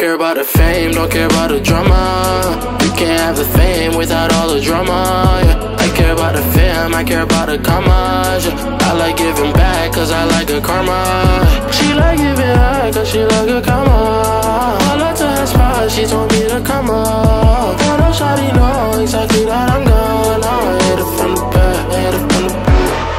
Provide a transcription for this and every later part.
care about the fame, don't care about the drama. You can't have the fame without all the drama, yeah. I care about the fam, I care about the commas, yeah. I like giving back cause I like a karma. She like giving back cause she like a karma. I love to her spot, she told me to come up. I know shawty know exactly that I'm gone. I hit it from the back, hit it from the back.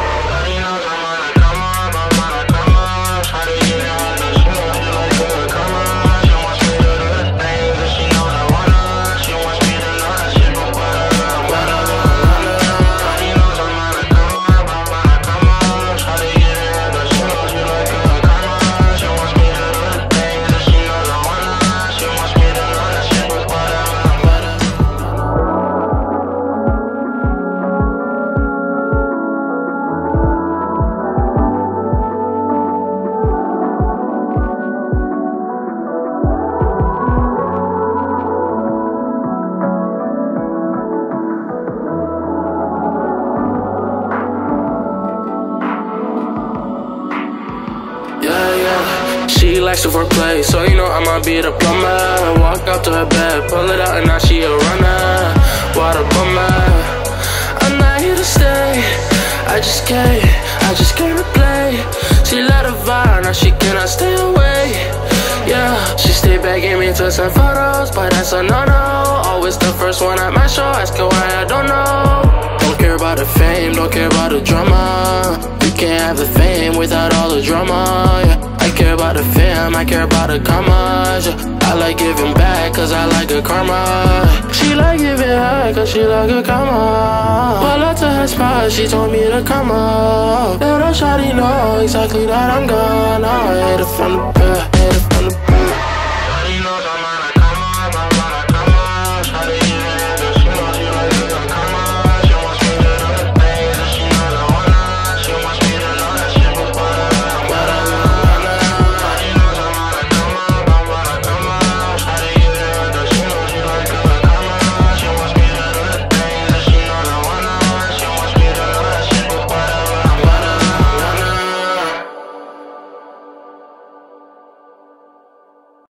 She likes to foreplay, so you know I'ma be the plumber. Walk up to her bed, pull it out and now she a runner. What a bummer, I'm not here to stay. I just came to play. She let her vibe, now she cannot stay away. Yeah, she stayed back, gave me twists and photos, but that's a no-no. Always the first one at my show, ask her why I don't know. Don't care about the fame, don't care about the drama. You can't have the fame without all the drama, yeah. I care about the fam, I care about the commas, yeah. I like giving back cause I like a karma. She like giving back cause she like a karma. Pull up to her spot, she told me to come up. Little shawty know exactly that I'm gone. I hit it from the back, hit it from the back.